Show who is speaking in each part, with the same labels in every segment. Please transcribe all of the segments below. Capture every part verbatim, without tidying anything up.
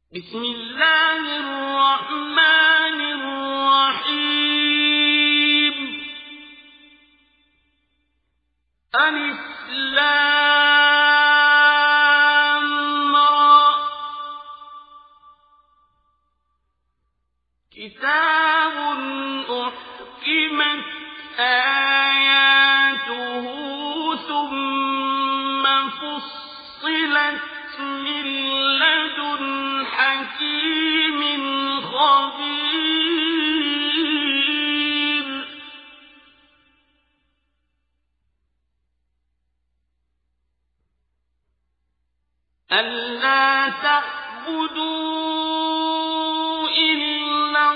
Speaker 1: بسم الله الرحمن الرحيم. ألف لام را. كتاب أحكمت آياته ثم فصلت من لدن حكيم خبير. ألا تعبدوا إلا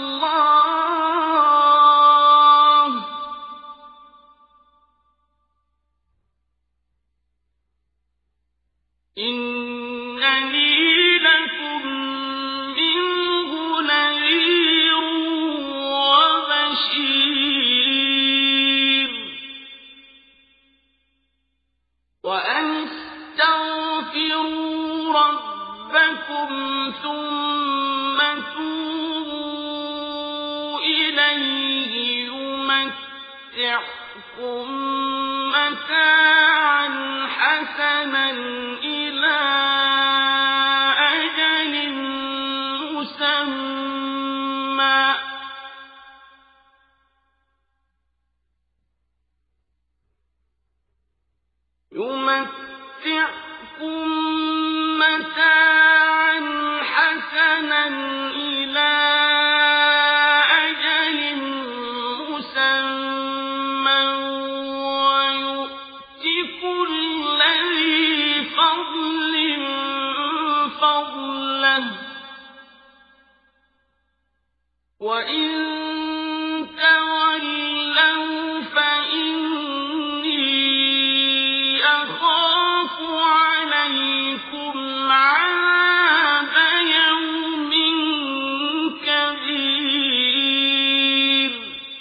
Speaker 1: الله إنني لكم منه نذير وبشير. وأن استغفروا ربكم ثم توبوا إليه يمتعكم متاعا حسنا إلى أجل مسمى يمتعكم متاعا حسنا إلى أجل مسمى ويؤت كل ذي فضل فضله. وإن تولوا فإني أخاف عليكم عذاب يوم كبير.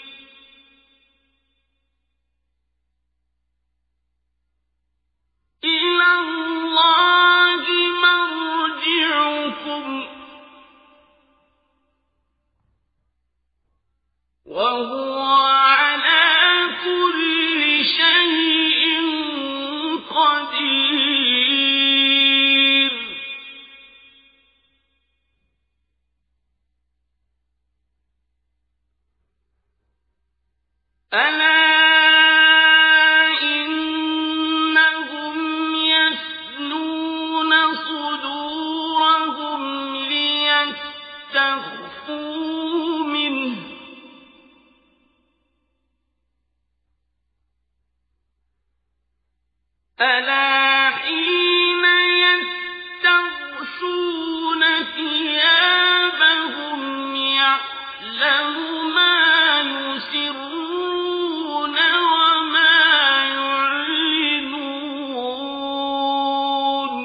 Speaker 1: إلى الله مرجعكم وهو على كل شيء قدير. ألا إنهم يثنون صدورهم ليستخفوا منه ألا حين يستغشون ثيابهم يعلم ما يسرون وما يعلنون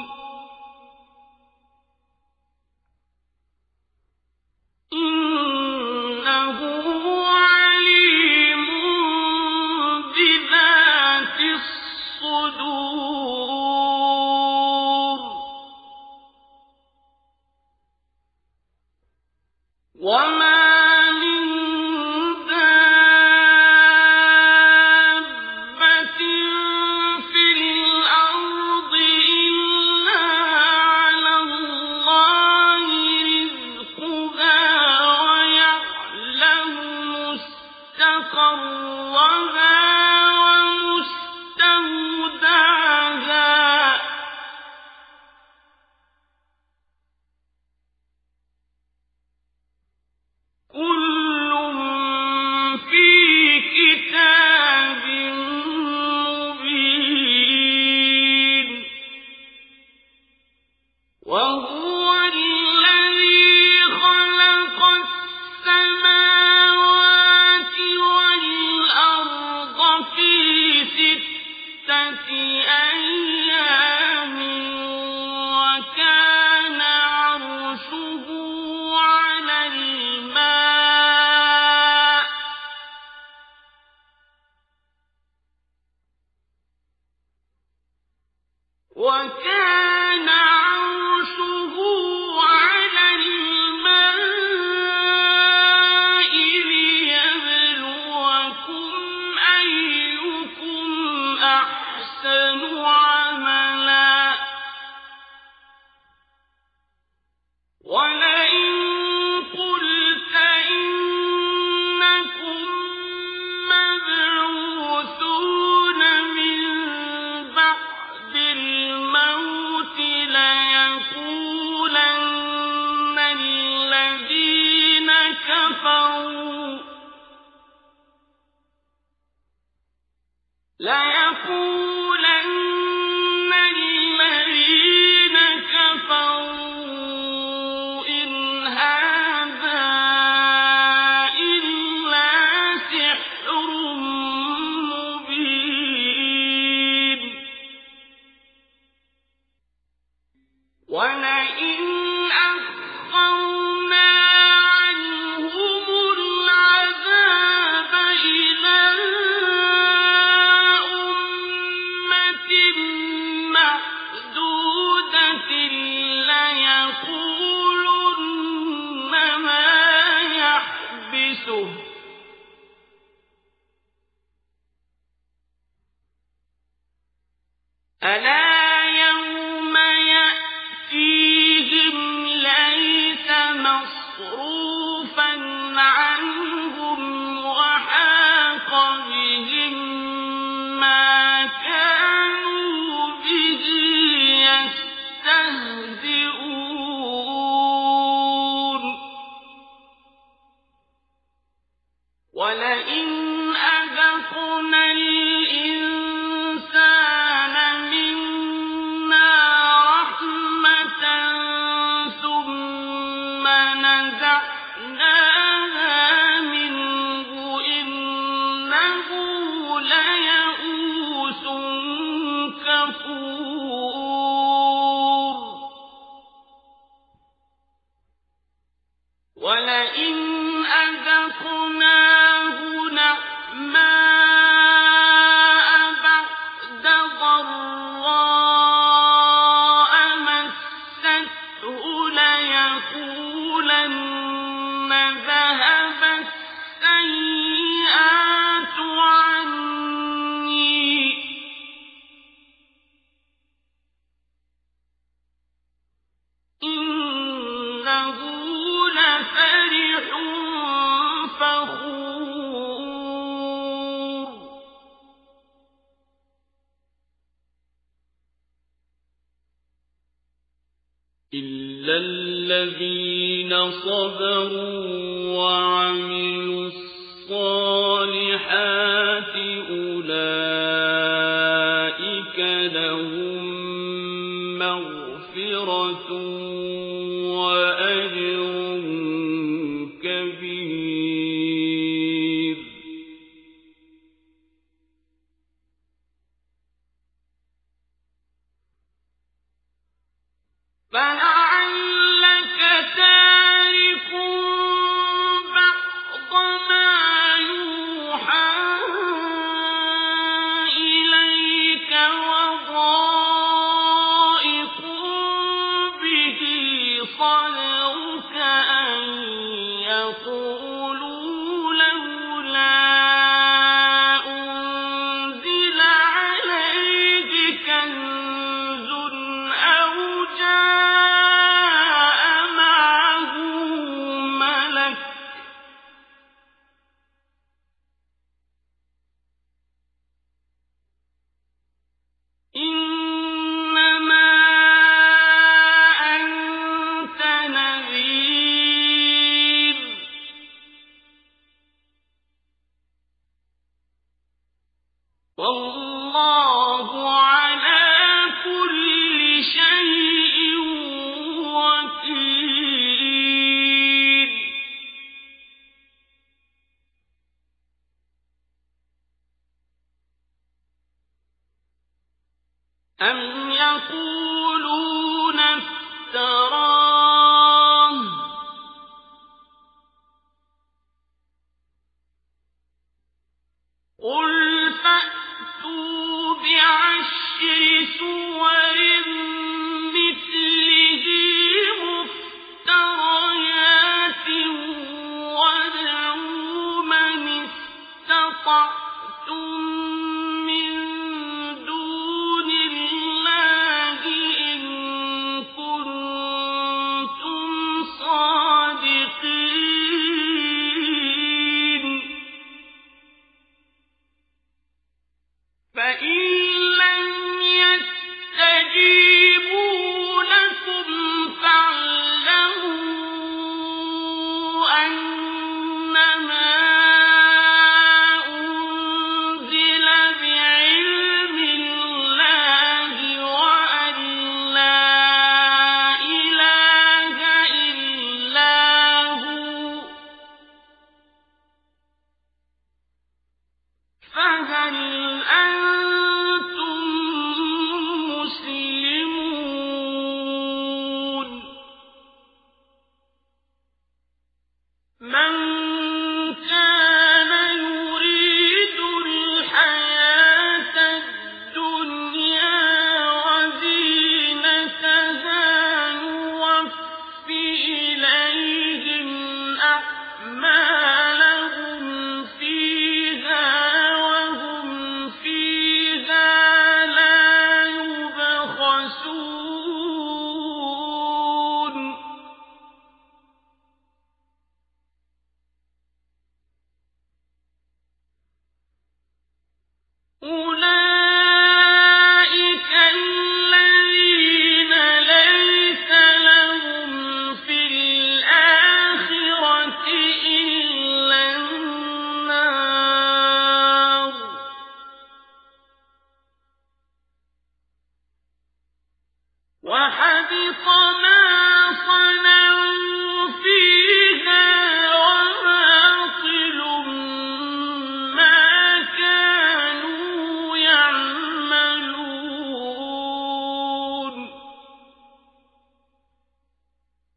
Speaker 1: إنه عليم بذات الصدور. وما من دابة في الأرض إلا على الله رزقها ويعلم مستقرها ومستودعها كل في كتاب مبين. وهو الذي خلق السماوات والأرض في ستة أيام وكان عرشه على الماء وكان عرشه ولئن قلت إنكم مبعوثون من بعد الموت ليقولن الذين كفروا ليقولن الذين كفروا إن هذا إلا سحر مبين ولئن أخرنا عنهم العذاب إلى أمة معدودة ليقولن ما يحبسه ألا يوم يأتيهم ليس مصروفا عنهم وحاق بهم ما كانوا به يستهزئون ولئن أذقنا الإنسان منا رحمة ثم نزعناها منه إنه ليئوس كفور ولئن أذقناه نعماء بعد ضراء مسته ليقولن ذهب السيئات عني إنه لفرح فخور إلا الذين صبروا وعملوا الصالحات أولئك لهم مغفرة وأجر كبير فلعلك تارك بعض ما يوحى إليك وضائق به صدرك أن يقولوا لولا أنزل عليه كنز أو جاء معه ملك إنما أنت نذير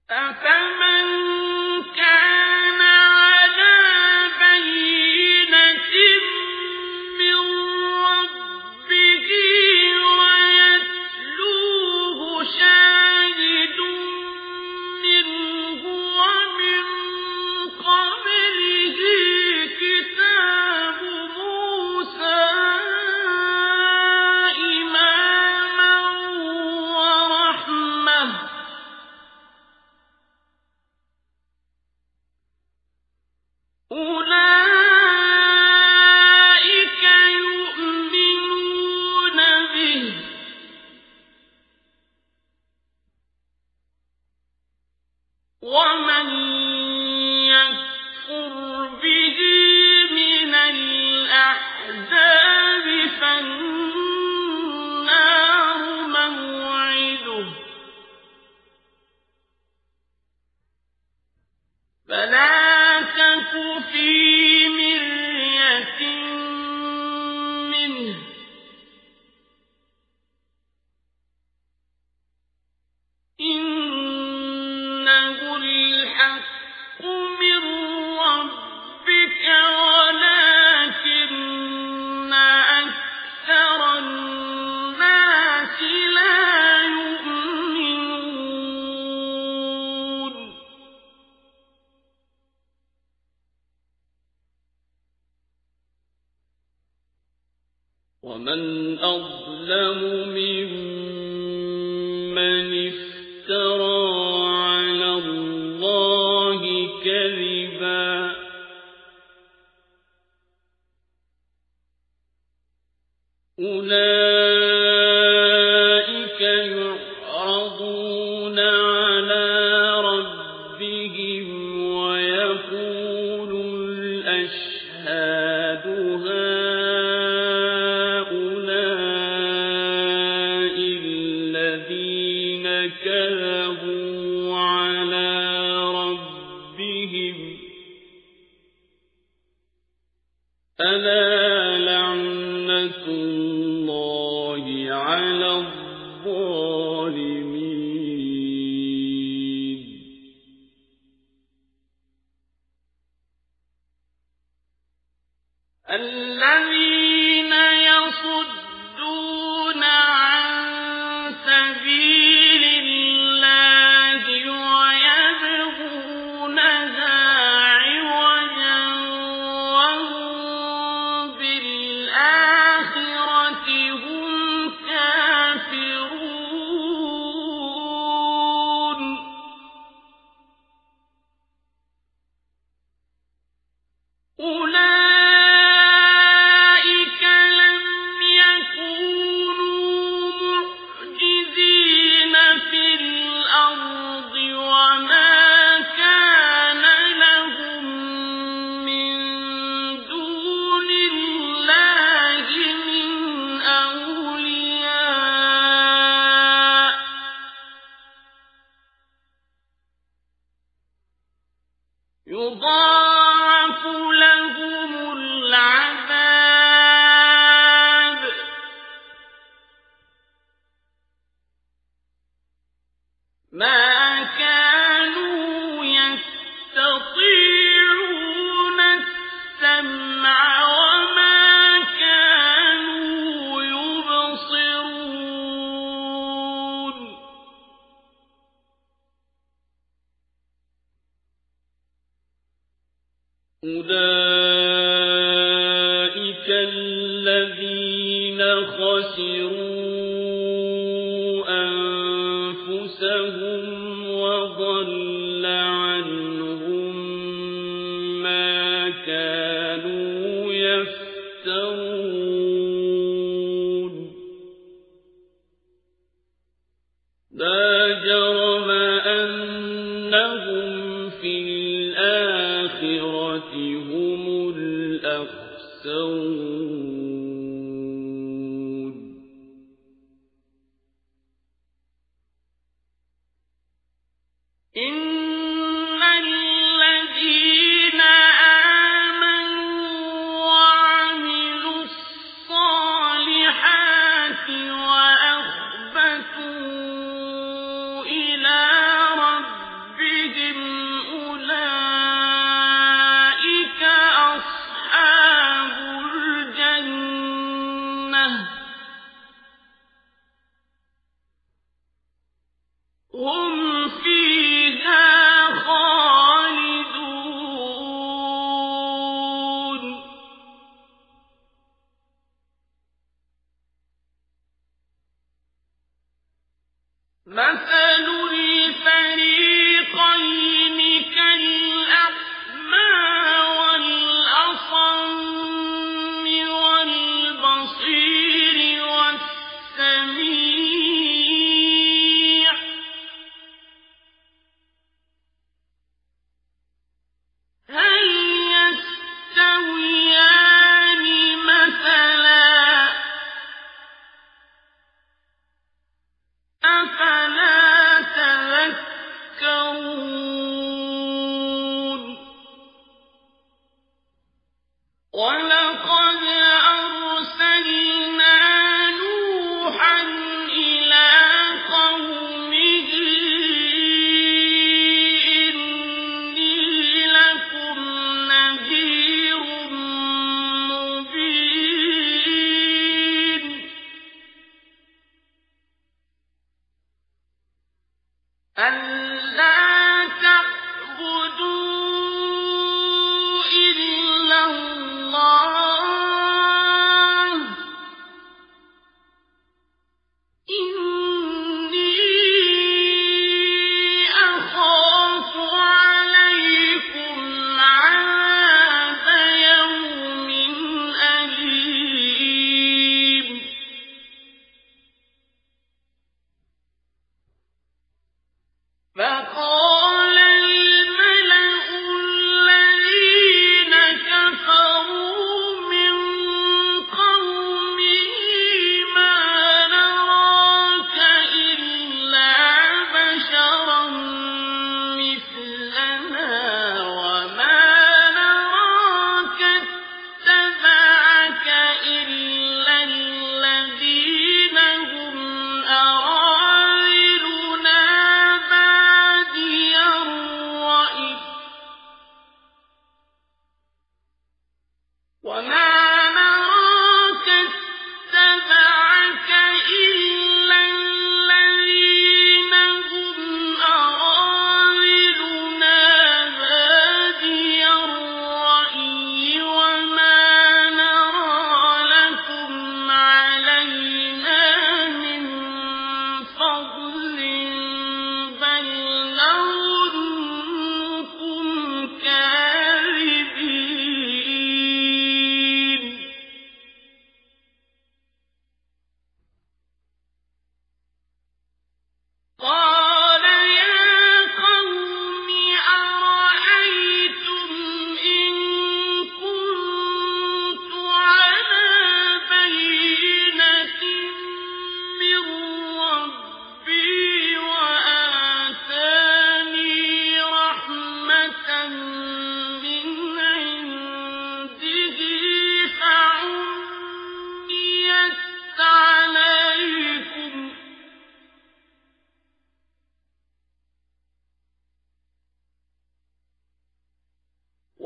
Speaker 1: أفمن كان على بينة من ربه ويتلوه شاهد منه ومن قبله كتاب موسى إماما ورحمة أولئك يؤمنون به ومن يكفر به من الأحزاب فالنار موعده فلا تك في مرية منه إنه الحق من ربك ولكن أكثر الناس لا يؤمنون ومن أظلم ممن افترى على الله كذبا أولئك يعرضون على ربهم ويقول الأشهاد هؤلاء الذين كذبوا على ربهم ألا لعنة الله على الظالمين الذين يصدون عن سبيل الله ويبغونها عوجا وهم بالآخرة هم كافرون أولئك لم يكونوا معجزين في الأرض وما كان لهم من دون الله من أولياء يضاعف لهم العذاب ما كانوا يستطيعون السمع وما كانوا يبصرون أولئك الذين خسروا أنفسهم وضل عنهم ما كانوا يفترون لا جرم أنهم في الآخرة هم الأخسرون إن الذين آمنوا وعملوا الصالحات وأخبتوا إلى ربهم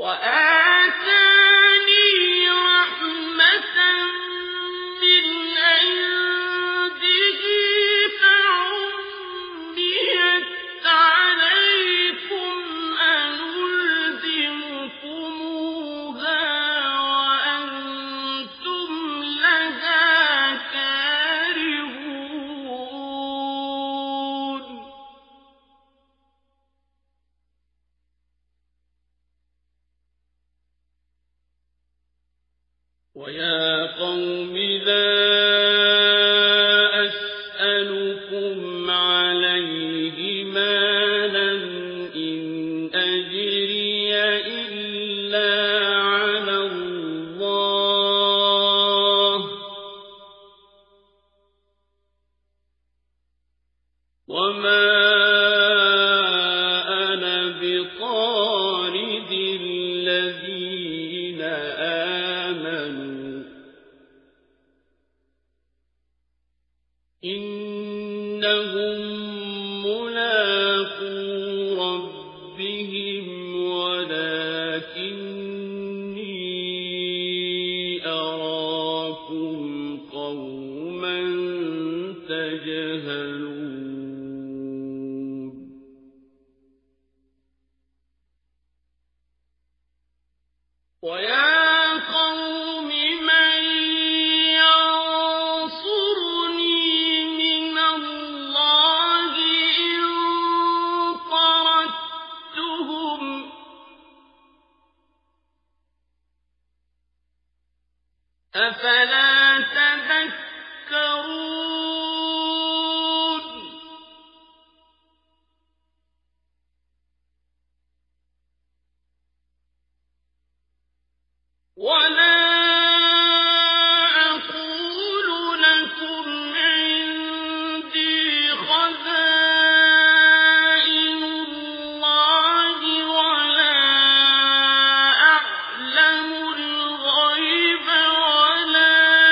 Speaker 1: وآتاني رحمة من عنده فعميت عليكم أنلزمكموها وأنتم لها كارهون ويا قوم لا أسألكم عليه مالا إن أجري إلا على الله وما أنا بطارد الذين آمنوا إنهم ملاقو ربهم ولكني أراكم قوما تجهلون ويا قوم من ينصرني من الله إن طردتهم أفلا تذكرون ولا أقول لكم عندي خزائن الله ولا أعلم الغيب ولا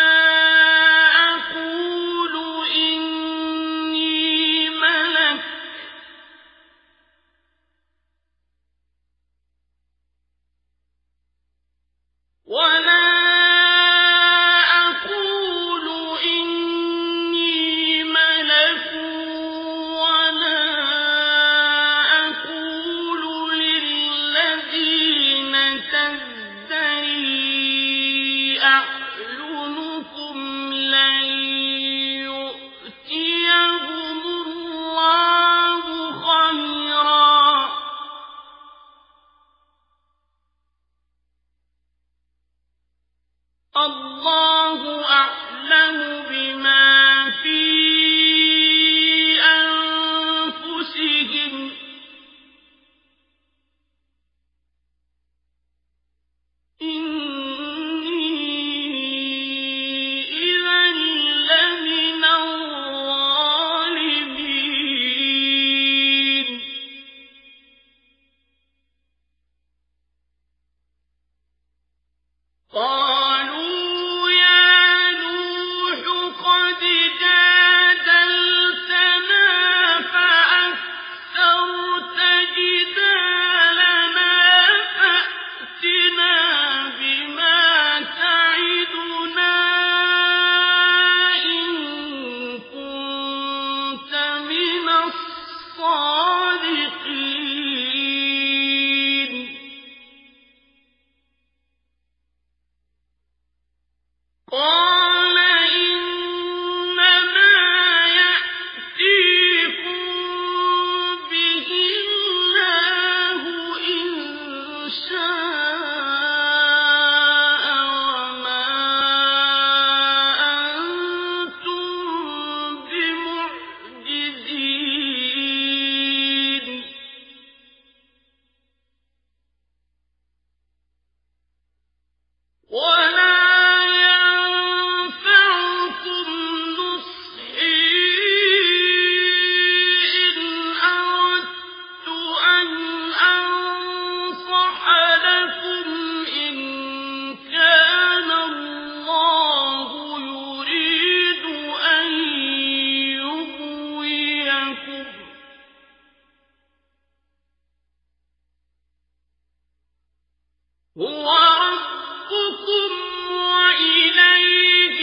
Speaker 1: هُوَ رَبُّكُمْ وَإِلَيْهِ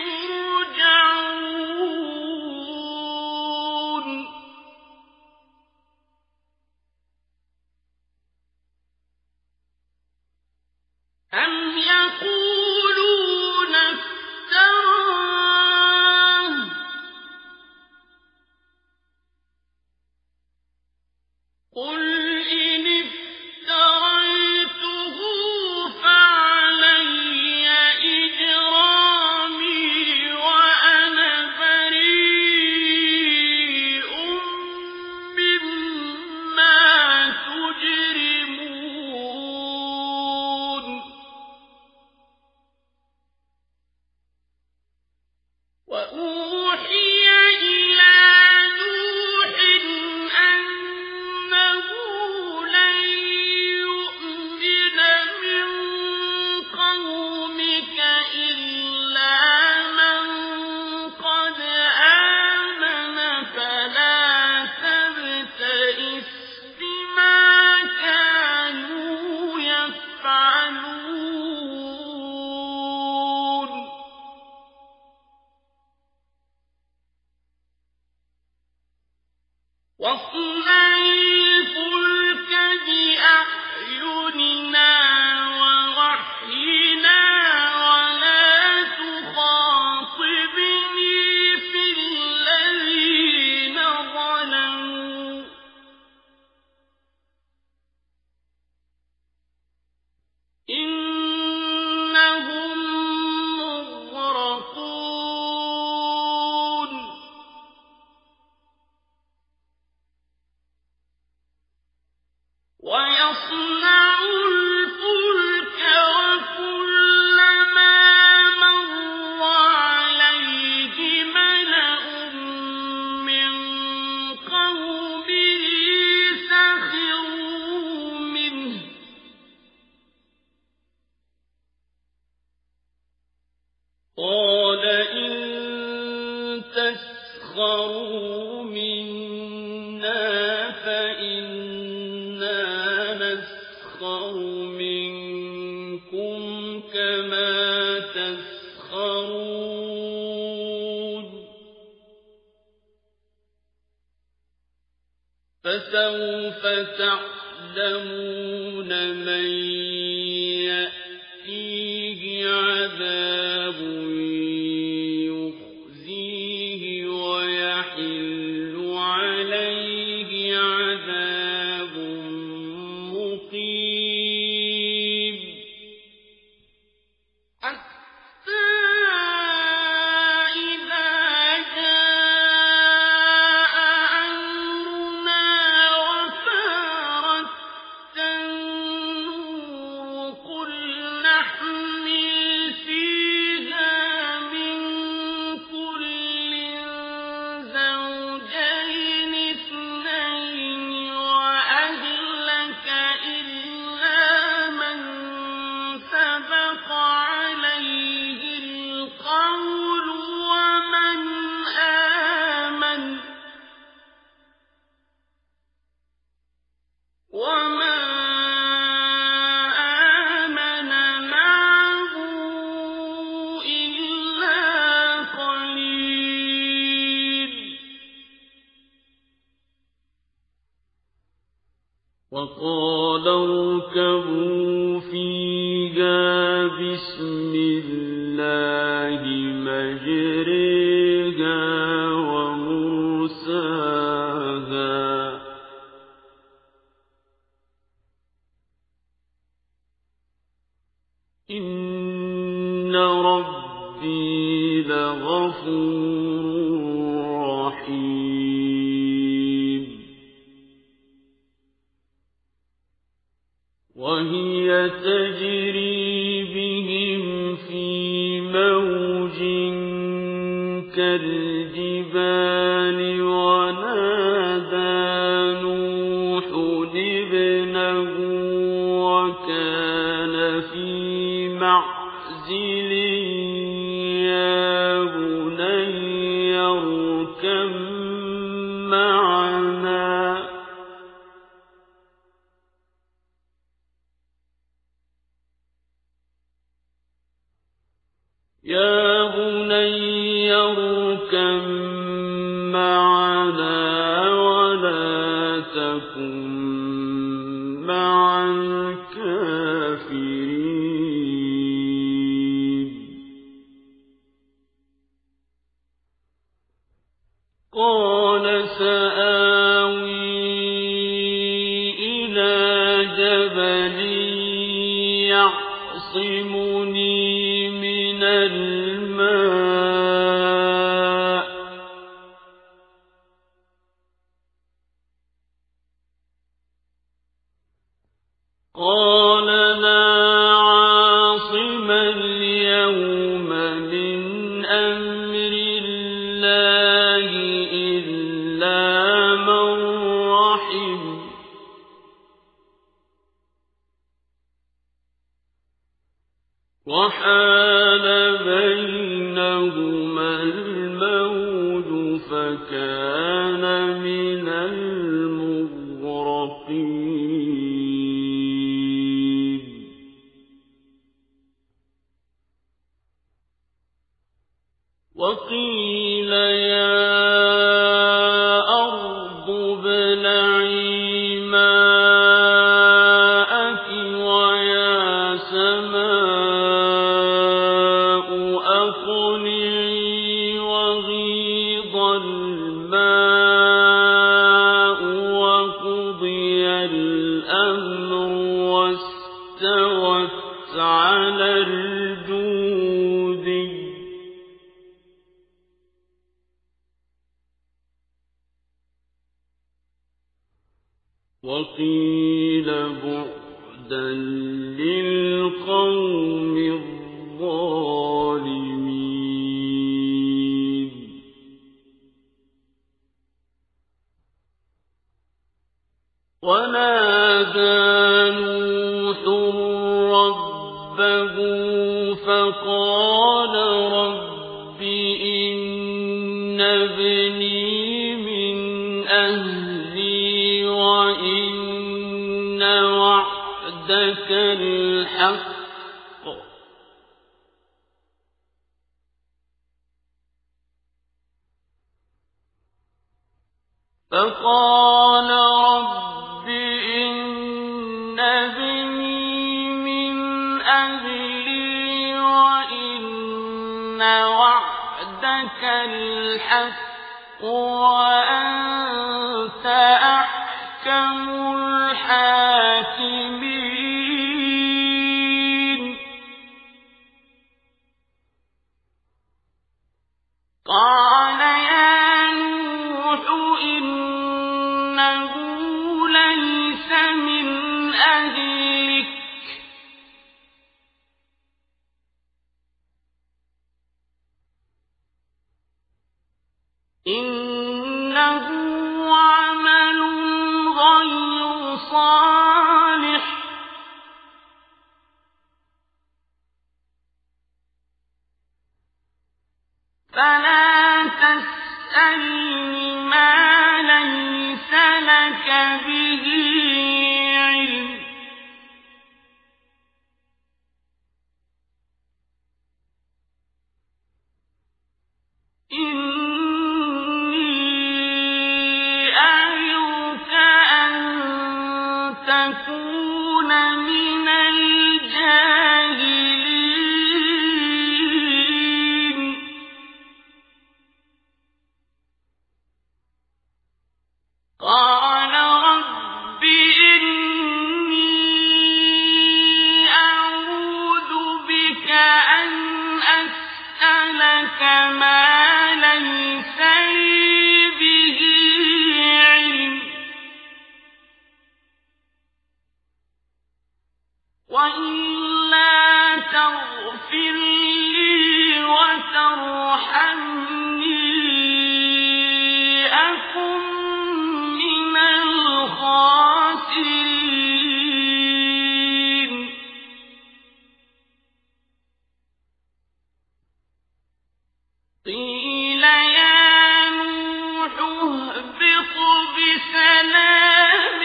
Speaker 1: تُرْجَعُونَ أَمْ يَقُولُونَ افْتَرَاهُ ۖ قُلْ إِنِ افْتَرَيْتُهُ فَعَلَيَّ إِجْرَامِي وَأَنَا بَرِيءٌ مِّمَّا تُجْرِمُونَ وَأُوحِيَ إِلَىٰ نُوحٍ أَنَّهُ لَن يُؤْمِنَ مِن قَوْمِكَ إِلَّا مَن قَدْ آمَنَ فَلَا تَبْتَئِسْ بِمَا كَانُوا يَفْعَلُونَ وَاصْنَعِ الْفُلْكَ بِأَعْيُنِنَا وَوَحْيِنَا وَلَا تُخَاطِبْنِي فِي الَّذِينَ ظَلَمُوا إِنَّهُم مُّغْرَقُونَ وَيَصْنَعُ الْفُلْكَ وَكُلَّمَا مَرَّ عَلَيْهِ مَلَأٌ مِّن قَوْمِهِ سَخِرُوا مِنْهُ ۚ قَالَ إِن تَسْخَرُوا مِنَّا فَإِنَّا نَسْخَرُ مِنكُمْ كَمَا تَسْخَرُونَ فَسَوْفَ تَعْلَمُونَ مَن يَأْتِيهِ عَذَابٌ يُخْزِيهِ وَيَحِلُّ عَلَيْهِ عَذَابٌ مُّقِيمٌ حَتَّىٰ إِذَا جَاءَ أَمْرُنَا وَفَارَتِ النُّورُ قُلْ نَحْمِلُ فِيهَا مِن كُلٍّ زَوْجَيْنِ اثْنَيْنِ وَأَهْلَكَ إِلَّا مَن سَبَقَ عَلَيْهِ الْقَوْلُ وَمَنْ آمَنَ وَمَا آمَنَ مَعَهُ إِلَّا قَلِيلٌ وَقَالَ ارْكَبُوا فِيهَا بِسْمِ اللَّهِ مَجْرَاهَا وَمُرْسَاهَا إِنَّ رَبِّي لَغَفُورٌ رَّحِيمٌ وَهِيَ تَجْرِي بِهِمْ فِي مَوْجٍ كَالْجِبَالِ وَنَادَىٰ نُوحٌ ابْنَهُ وَكَانَ فِي مَعْزِلٍ يَا بُنَيَّ ارْكَب مَّعَنَا. ۖ يا بني اركب معنا ولا تكن مع الكافرين قال سآوي إلى جبل يعصمني من الماء قال لا عاصم اليوم من أمر الله إلا من رحم وحال بينهما الموج فكان من المغرقين وقيل يا أرض ابلعي ماءك ويا سماء أقلعي وغيض الماء وقضي الأمر واستوت على الجودي وقيل بعدا للقوم الظالمين ونادى نوح ربه فقال رب إن ابني من أهلي وإن وعدك الحق فقال رب إن ابني من أهلي وإن وعدك الحق وأنت أحكم الحاكمين قال يا نوح إنه ليس من أهلك إنه عمل غير صالح فلا تسألني ما ليس لك به علم إني أعظك أن تكون من الجاهلين قال رب إني أعوذ بك أن أسألك ما ليس لي به علم وإلا تغفر لي وترحمني أكن من الخاسرين قيل يا نوح اهبط بسلام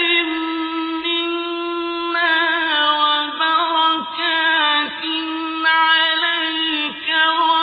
Speaker 1: منا وبركات عليك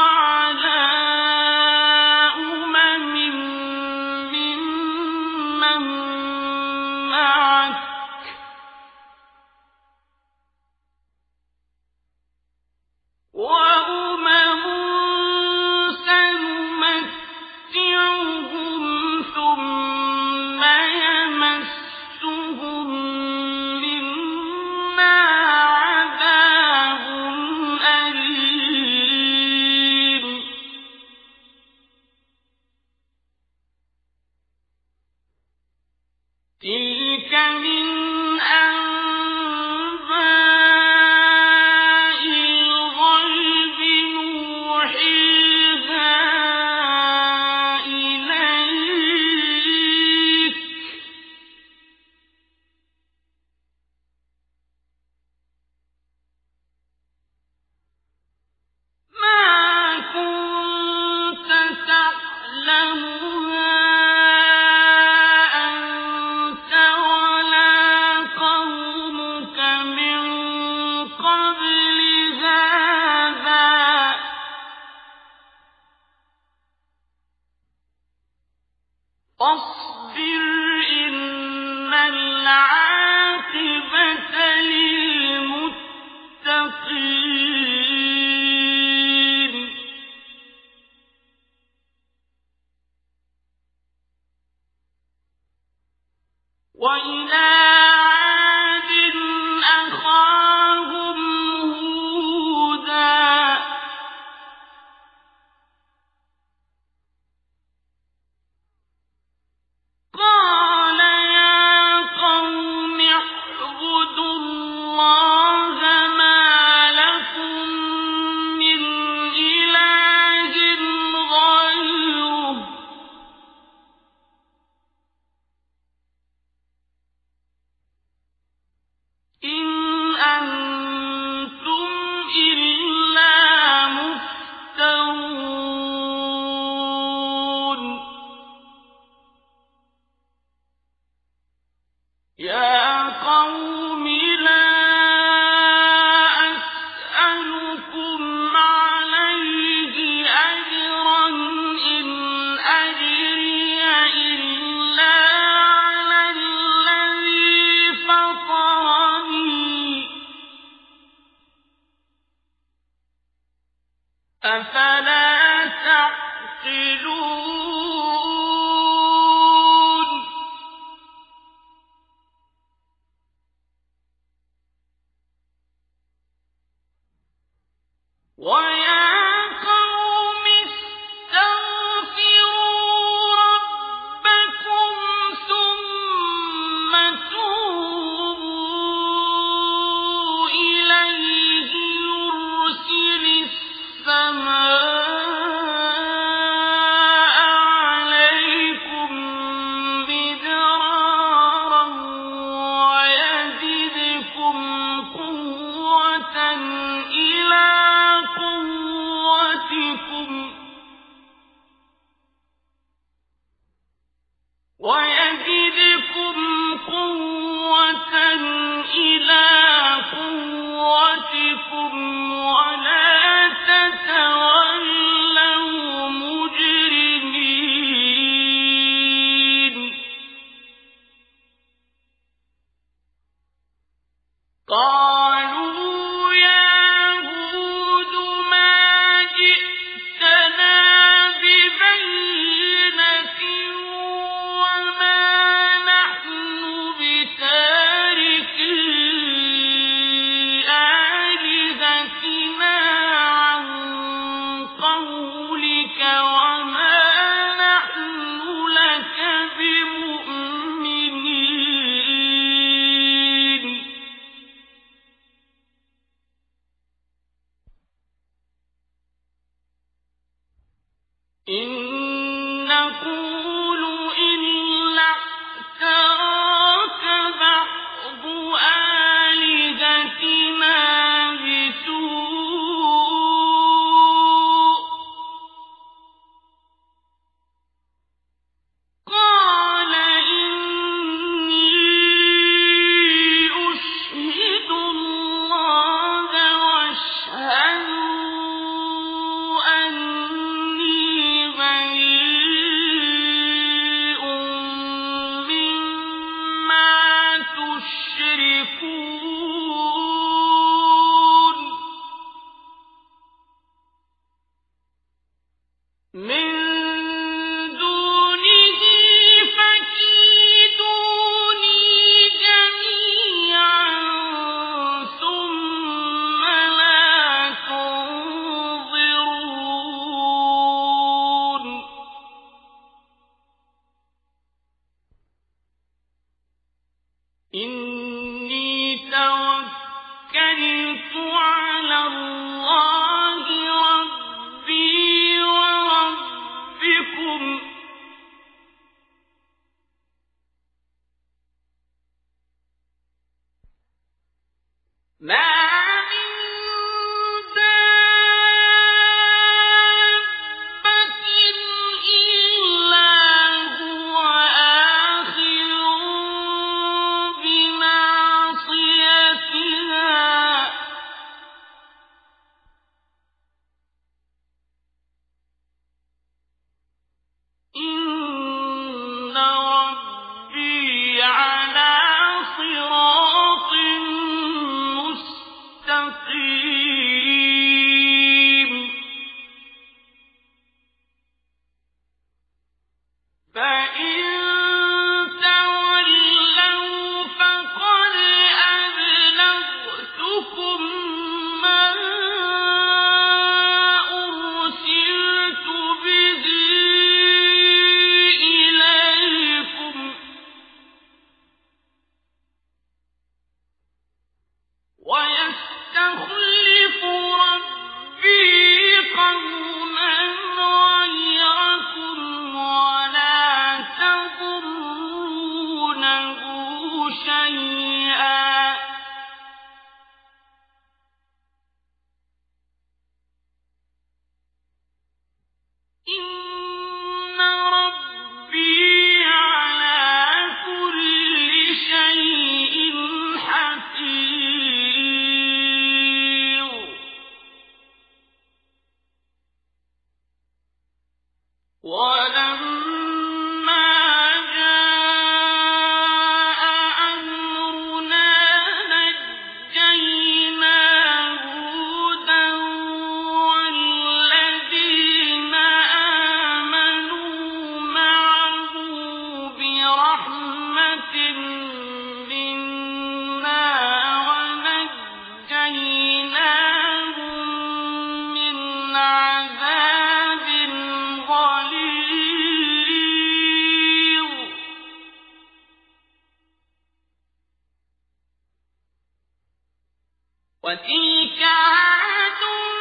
Speaker 1: وتلك عاد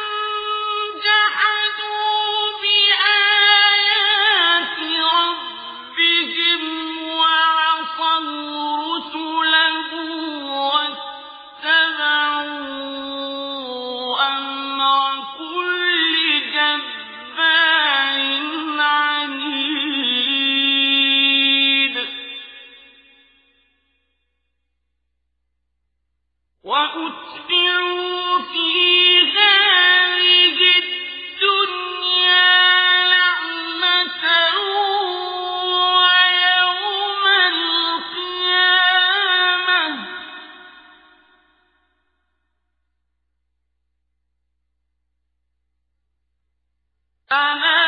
Speaker 1: جحدوا بآيات ربهم وعصوا رسله واتبعوا أمر كل جبار عنيد وأتبعوا في هذه الدنيا لعنة ويوم القيامة ألا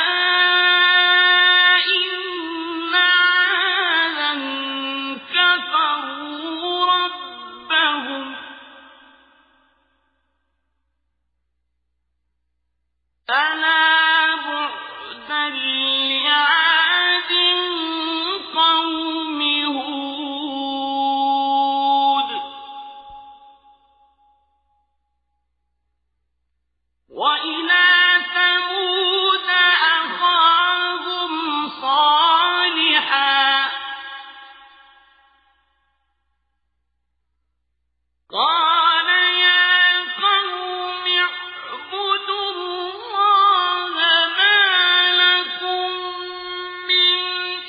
Speaker 1: إن عادا كفروا ربهم ألا بعدا لعاد قوم هود وإلى ثمود أخاهم صالحا قال يا قوم اعبدوا الله ما لكم من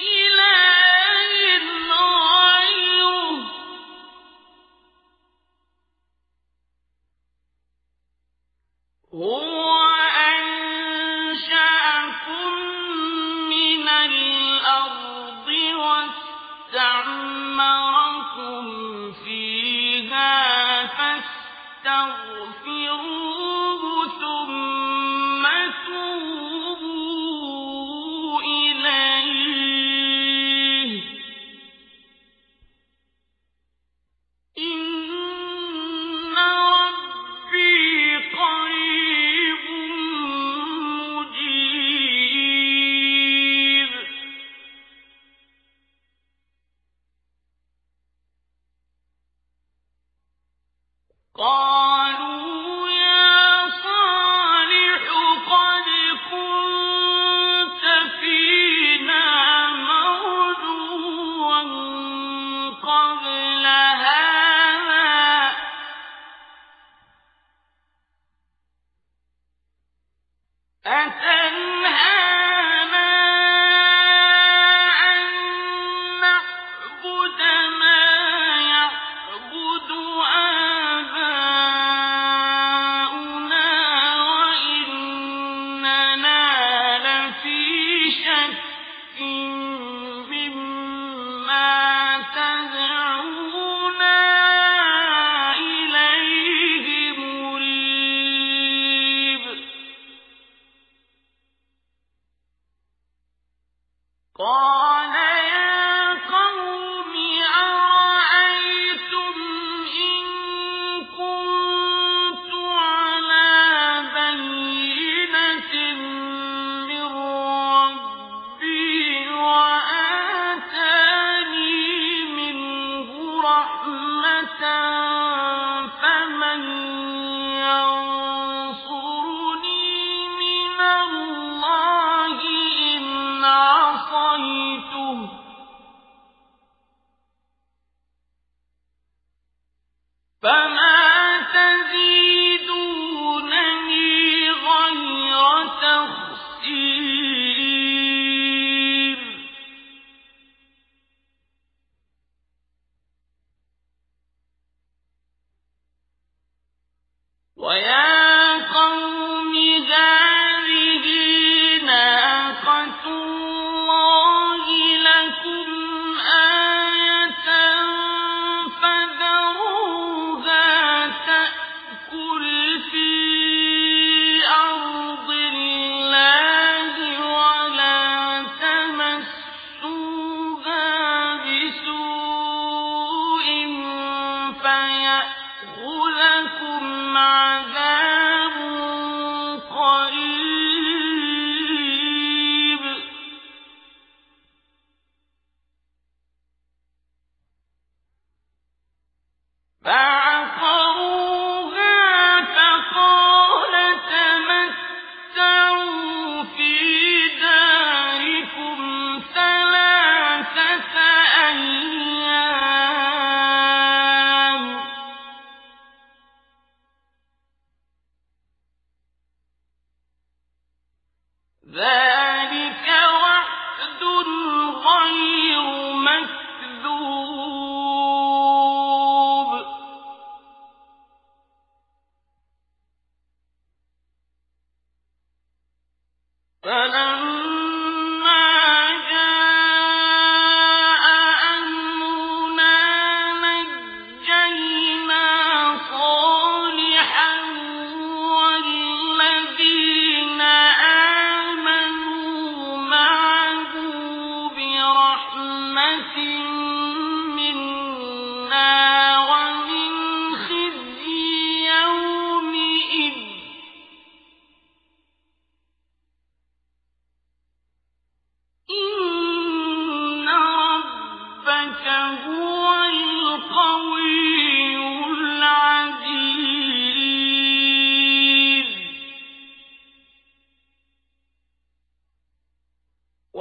Speaker 1: إله غيره هو أنشأكم من الأرض واستعمركم فيها فاستغفروه ثم توبوا إليه إن ربي قريب مجيب قالوا يا صالح قد كنت فينا مرجوا قبل هذا أتنهانا أن نعبد ما يعبد آباؤنا وإننا لفي شك مما تدعونا إليه مريب قال يا قوم أرأيتم إن كنت على بينة من ربي وآتاني منه رحمة فمن ينصرني من الله إن عصيته فما تزيدونني غير تخسير ويا قوم هذه ناقة الله لكم آية فذروها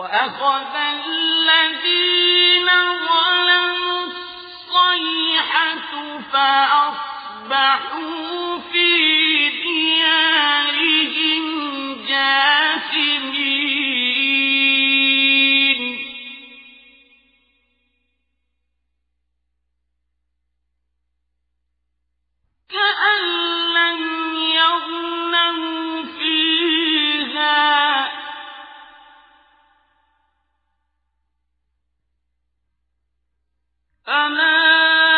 Speaker 1: وأخذ الذين ظلموا الصيحة فأصبحوا في ديارهم جاثمين كأن لم يغنوا فيها ألا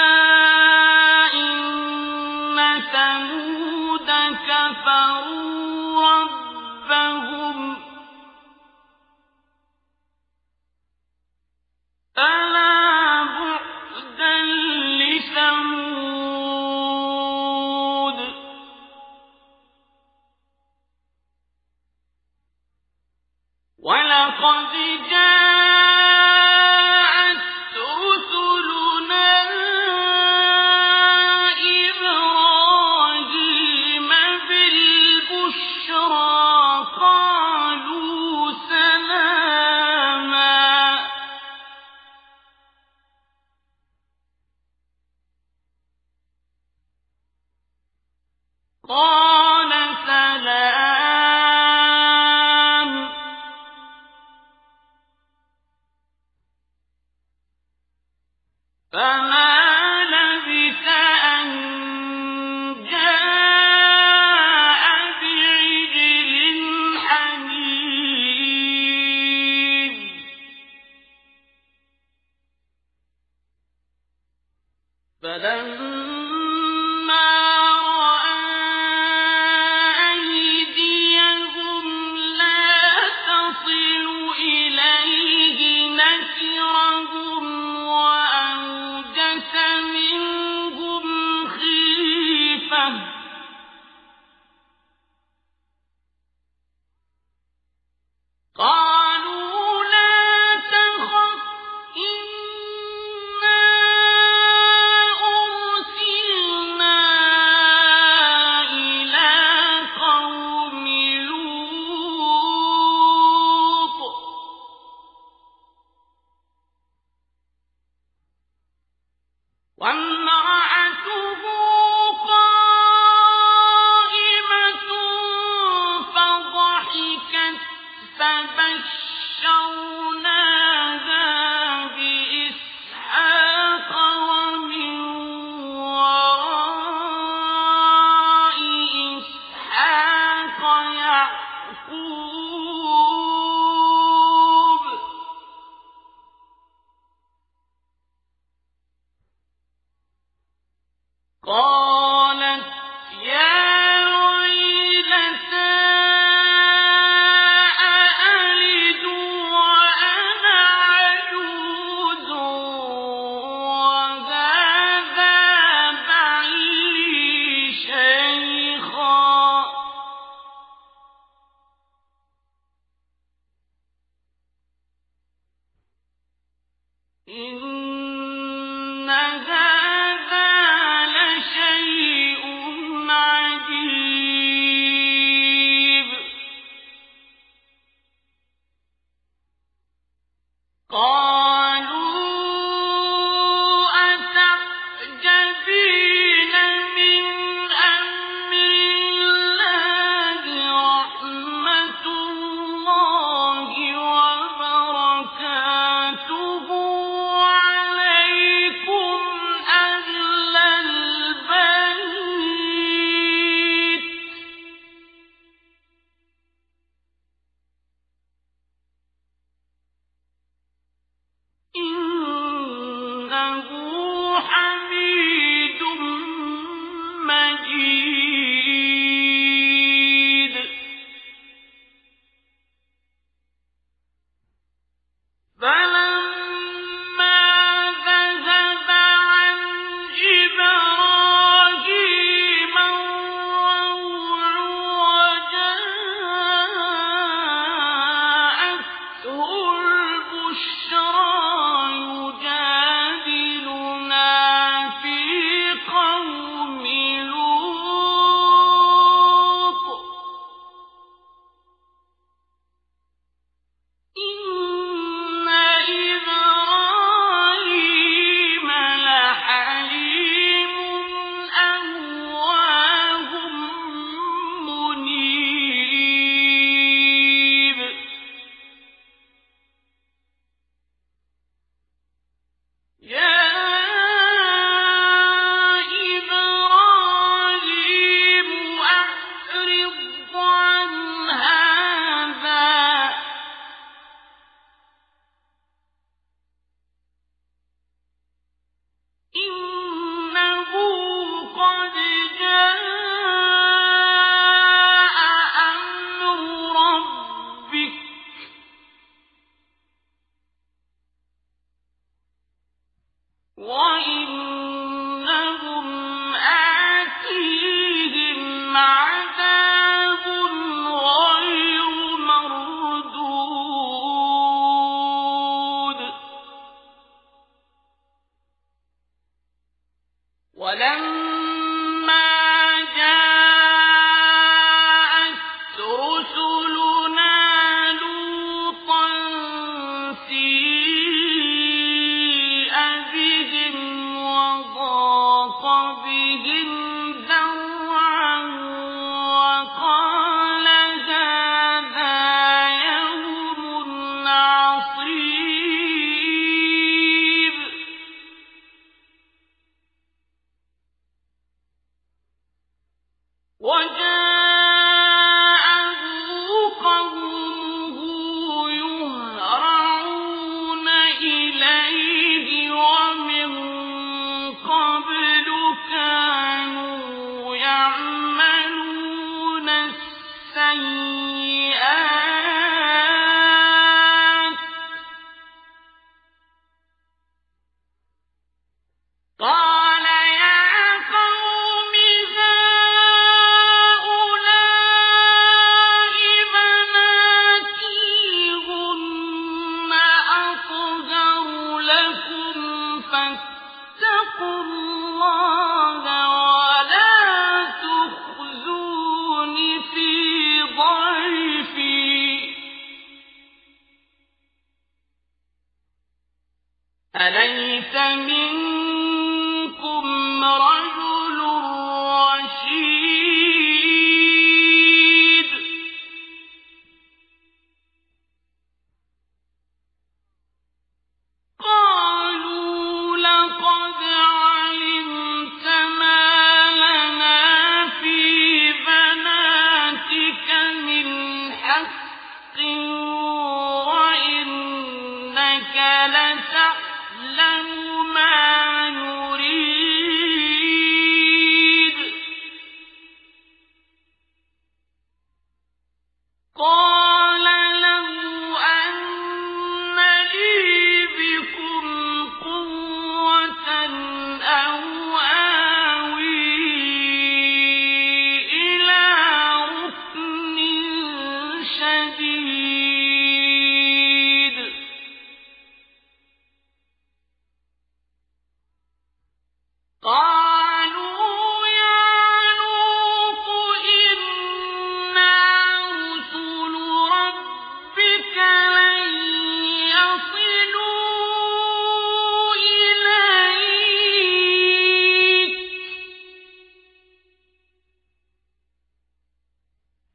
Speaker 1: إن ثمود كفروا ربهم ألا بعدا لثمود ولقد جاءت رسلنا إبراهيم بالبشرى قالوا سلاما قال سلام فما لبث أن جاء بعجل حنيذ فلما رأى أيديهم لا تصل إليه نكرهم وأوجس منهم خيفة قالوا لا تخف إنا أرسلنا إلى قوم لوط وامرأته قائمة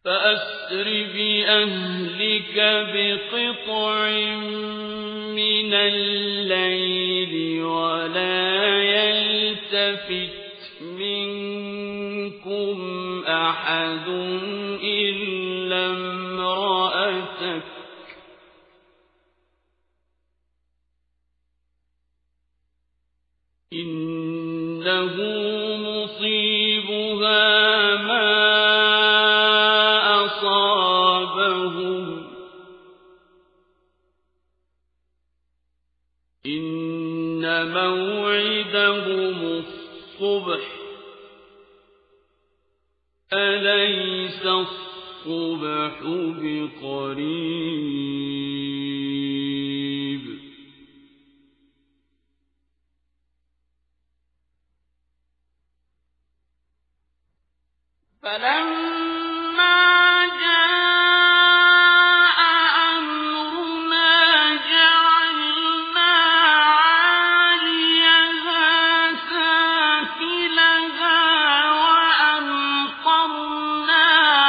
Speaker 1: فأسر بأهلك بقطع من الليل ولا يلتفت منكم أحد إلا امرأتك إنه مصيبها ما أصابهم إن موعدهم الصبح أليس الصبح بقريب فلما جاء أمرنا جعلنا عاليها سافلها وأمطرنا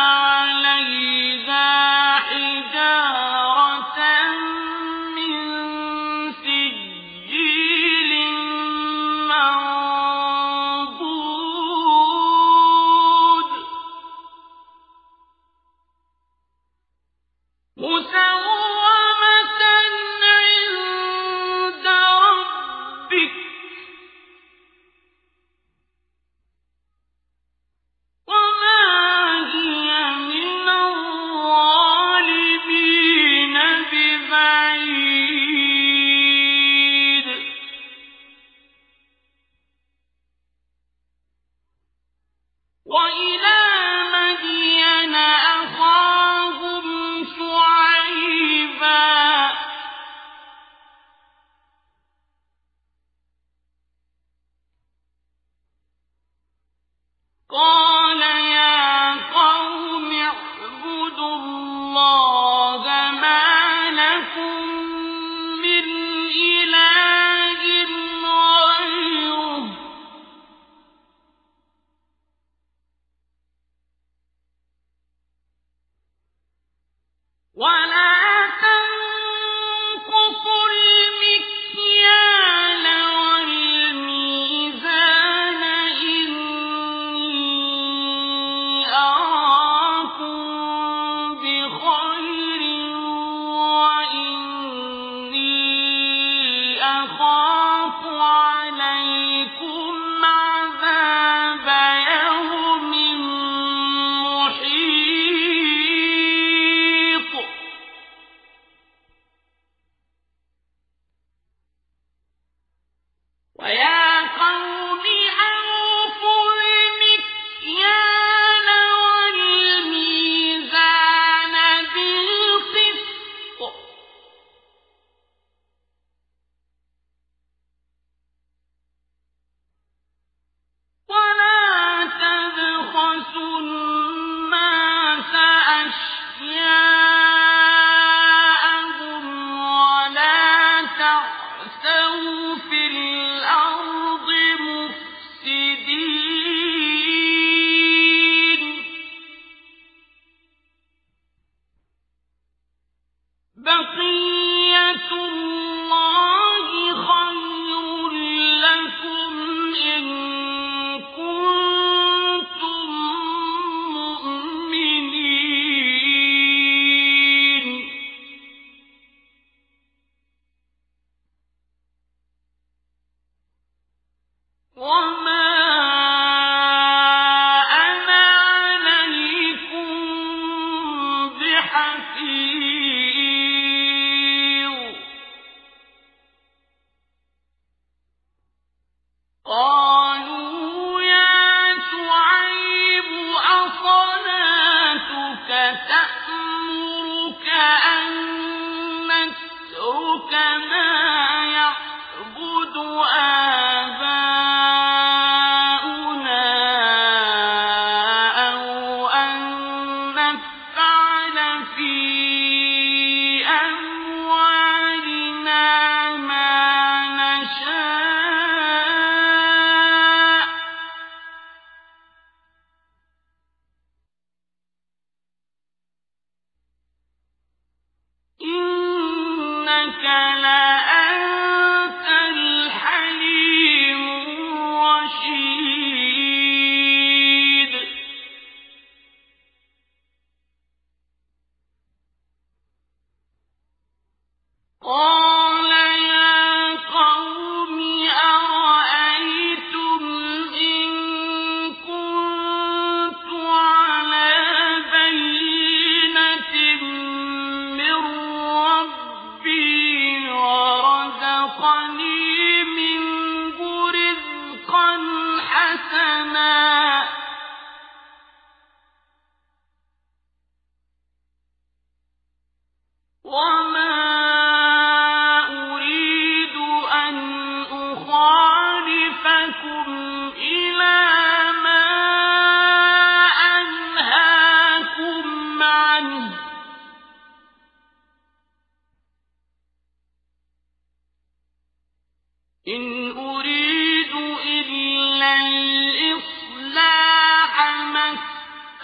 Speaker 1: عليها حجارة من سجيل منضود مسومة عند ربك وما هي من الظالمين ببعيد وإلى مدين أخاهم شعيبا قال يا قوم اعبدوا الله ما لكم من إله غيره ولا تنقصوا المكيال والميزان إني أراكم بخير وإني أخاف عليكم عذاب يوم محيط ويا قوم أوفوا المكيال والميزان بالقسط ولا تبخسوا الناس أشياءهم ولا تعثوا في الأرض مفسدين بقية الله خير لكم إن كنتم مؤمنين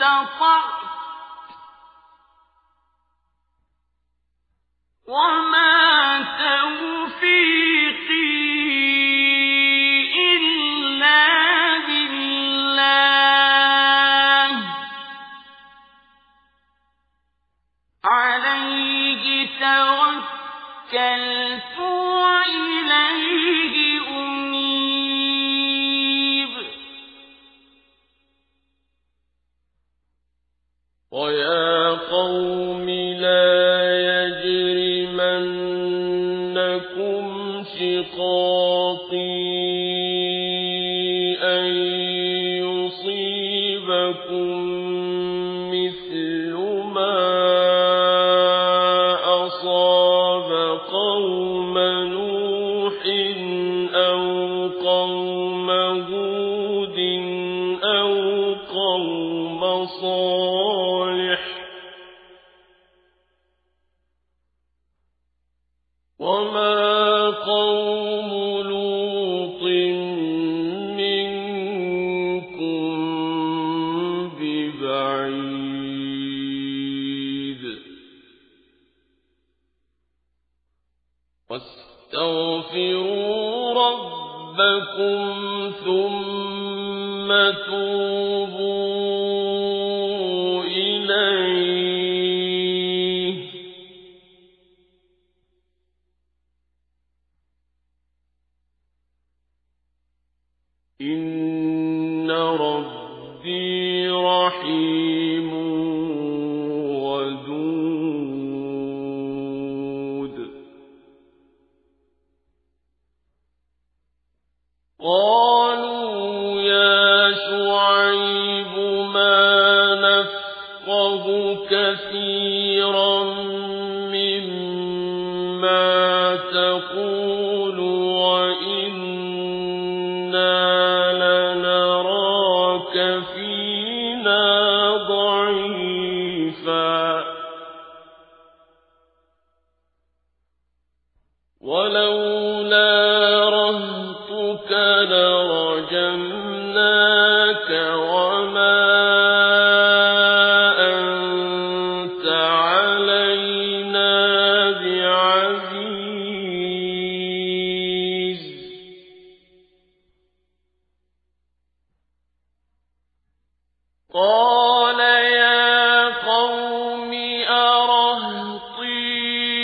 Speaker 1: اسْتَطَعْتُ وَمَا تَوْفِيقِي إِلَّا بِاللَّهِ عَلَيْهِ تَوَكَّلْتُ وَإِلَيْهِ أُنِيبُ وَيَا قَوْمِ لَا يَجْرِمَنَّكُمْ شِقَاقِي أَن يُصِيبَكُم مِّثْلُ مَا أَصَابَ قَوْمَ نُوحٍ أَوْ قَوْمَ هُودٍ أَوْ قَوْمَ صَالِحٍ وَمَا قَوْمُ لُوطٍ مِّنكُم بِبَعِيدٍ وَاسْتَغْفِرُوا رَبَّكُمْ ثُمَّ تُوبُوا إِلَيْهِ إِنَّ رَبِّي رَحِيمٌ وَدُودٌ قَالُوا يَا شُعَيْبُ مَا نَفْقَهُ كَثِيرًا مِّمَّا تَقُولُ وَإِنَّا لَنَرَاكَ فِينَا ضَعِيفًا وَلَوْلَا رَهْطُكَ لَرَجَمْنَاكَ وَمَا أَنتَ عَلَيْنَا بِعَزِيزٍ قَالَ يَا قَوْمِ أَرَهْطِي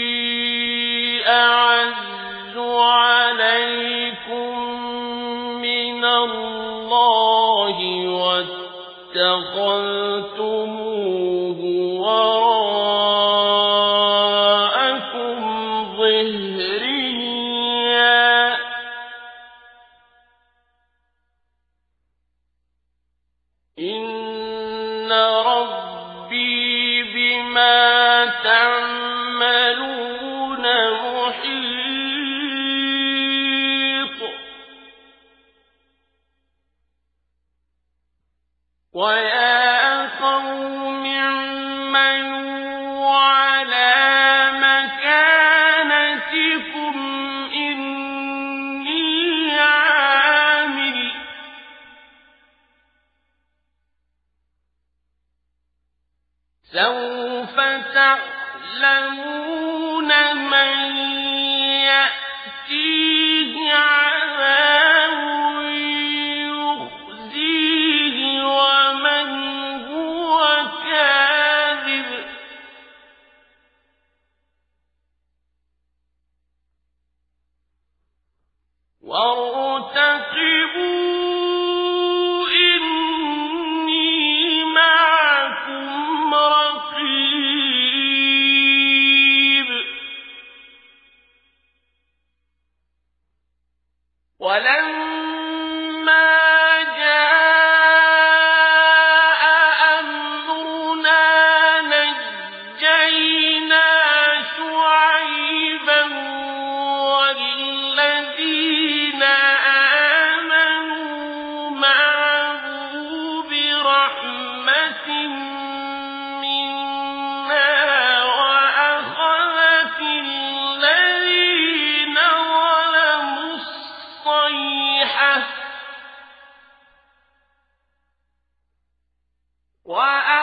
Speaker 1: أَعَزُّ عَلَيْكُم مِّنَ اللَّهِ وَاتَّخَذْتُمُوهُ وَرَاءَكُمْ ظِهْرِيًّا إِنَّ رَبِّي بِمَا تَعْمَلُونَ مُحِيطٌ وَيَا قَوْمِ اعْمَلُوا عَلَىٰ مَكَانَتِكُمْ إِنِّي عَامِلٌ سَوْفَ تَعْلَمُونَ مَن يَأْتِيهِ عَذَابٌ يُخْزِيهِ وَمَنْ هُوَ كَاذِبٌ وَارْتَقِبُوا إِنِّي مَعَكُمْ رَقِيبٌ وَلَمَّا جَاءَ أَمْرُنَا نَجَّيْنَا شُعَيْبًا وَالَّذِينَ آمَنُوا مَعَهُ بِرَحْمَةٍ مِّنَّا وَأَخَذَتِ الَّذِينَ ظَلَمُوا الصَّيْحَةُ وَأَخَذَتِ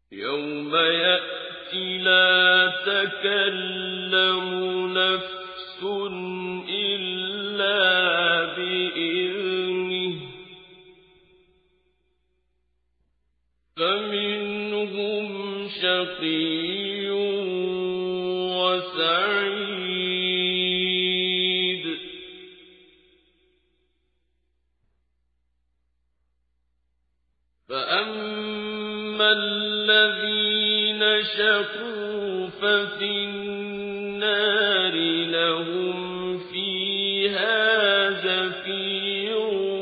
Speaker 1: يوم يأتي لا تكلم نفس إلا بإذنه فمنهم شقي وسعيد فأما الذين شقوا ففي النار لهم فيها زفير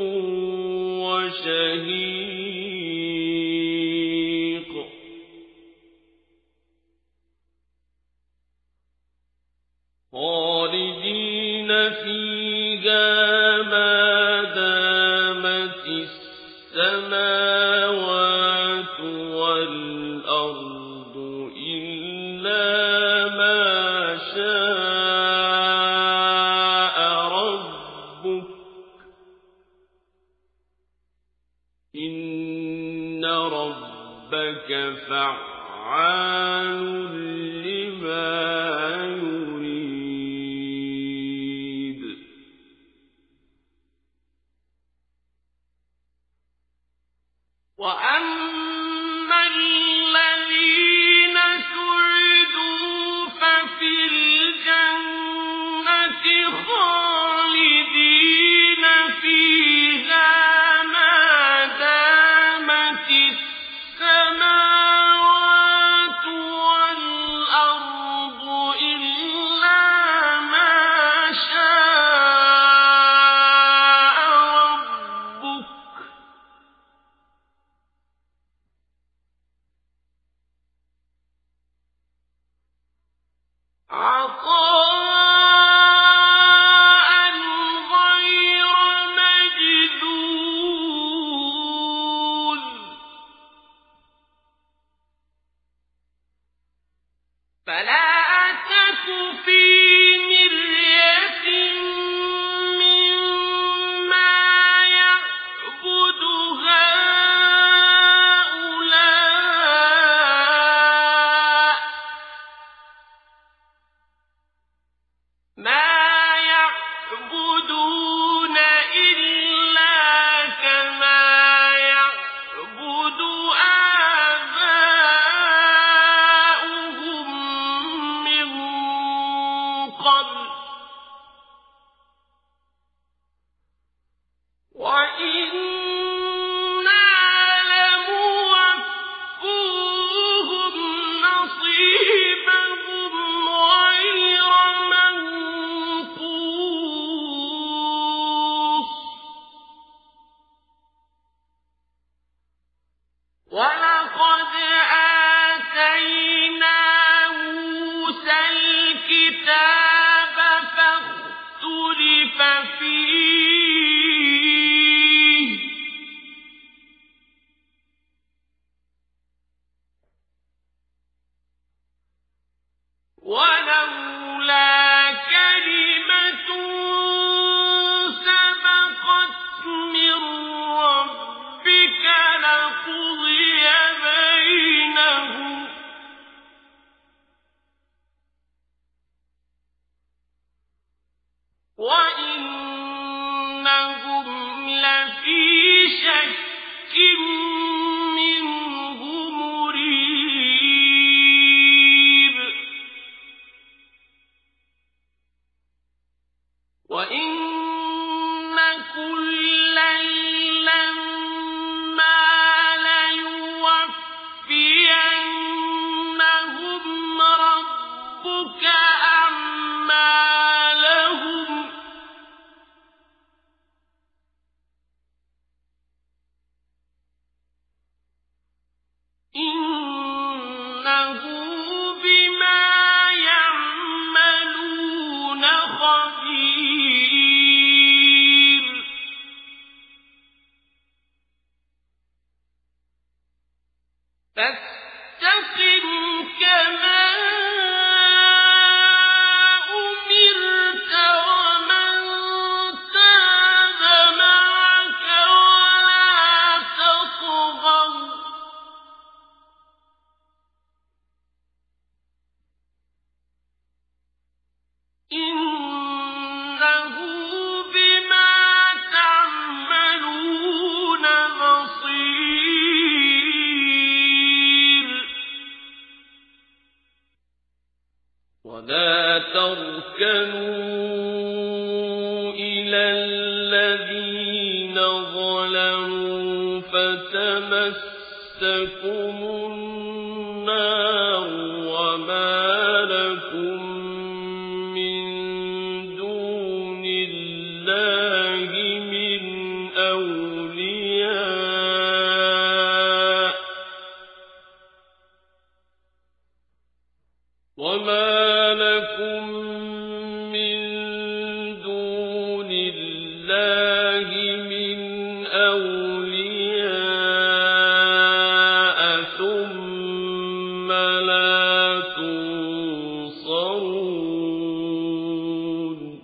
Speaker 1: وشهيق خالدين فيها ما دامت السماوات والأرض إلا ما شاء ربك إن ربك فعال لما يريد وأما الذين سعدوا ففي الجنة خالدين فيها ما دامت السماوات والأرض إلا ما شاء ربك عطاء غير مجذوذ فلا تك في مرية مما يعبد هؤلاء ما يعبدون إلا كما يعبد آباؤهم من قبل وإنا لموفوهم نصيبهم غير منقوص ولقد آتينا موسى الكتاب فاختلف فيه ولولا كلمة سبقت من ربك لقضي بينهم وإنهم لفي شك منه مريب وإن كلا لما ليوفينهم ربك أعمالهم إنه بما يعملون خبير فاستقم كما أمرت ومن تاب معك ولا تطغوا ولا تركنوا إلى الذين ظلموا فتمسكم النار وما لكم من دون الله من أولياء وما لكم من دون الله من أولياء ثم لا تنصرون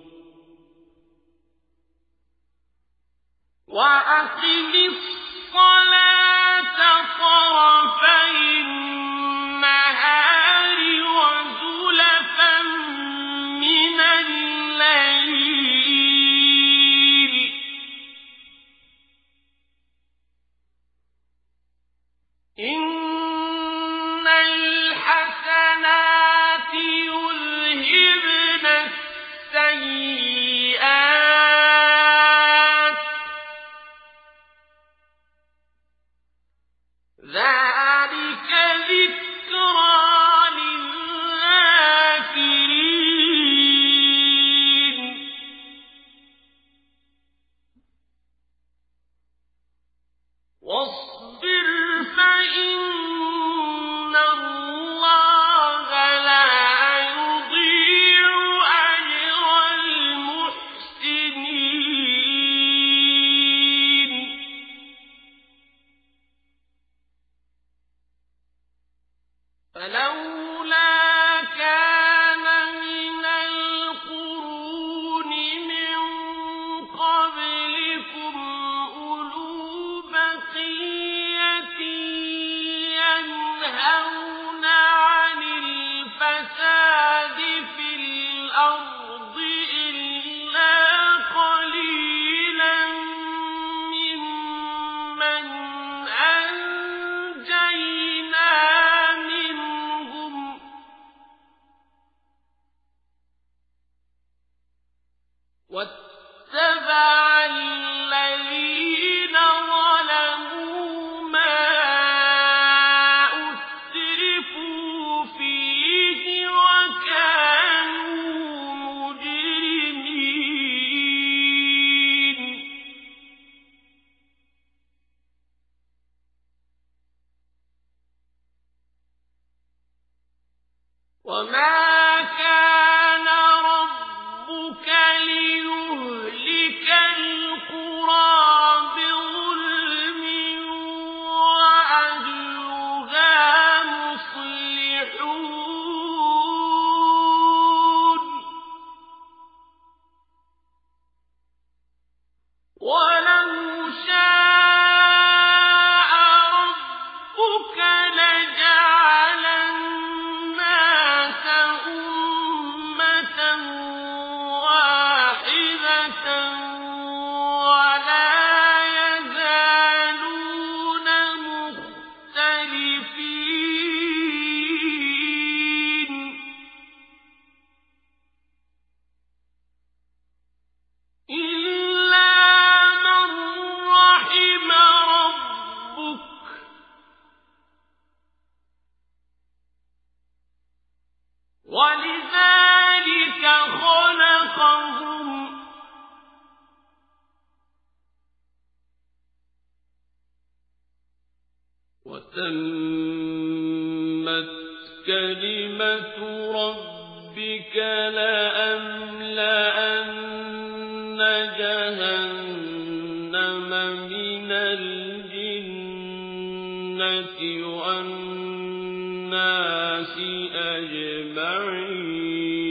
Speaker 1: وأقم الصلاة طرفي النهار وزلفا من الليل إن الحسنات يذهبن السيئات ذلك ذكرى للذاكرين واصبر فإن الله لا يضيع أجر المحسنين فلولا كان من القرون من قبلكم أولو بقية ينهون عن الفساد في الأرض إلا قليلا ممن أنجينا منهم واتبع الذين ظلموا ما أترفوا فيه وكانوا مجرمين وما كان ربك ليهلك القرى بظلم وأهلها مصلحون ولو شاء ربك لجعل الناس أمة واحدة ولا يزالون مختلفين إلا من رحم ربك ولذلك خلقهم وتمت كلمة ربك لأملأن جهنم من الجنة والناس أجمعين